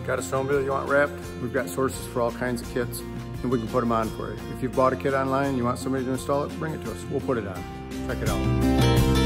Got a snowmobile you want wrapped? We've got sources for all kinds of kits, and we can put them on for you. If you've bought a kit online and you want somebody to install it, bring it to us. We'll put it on. Check it out.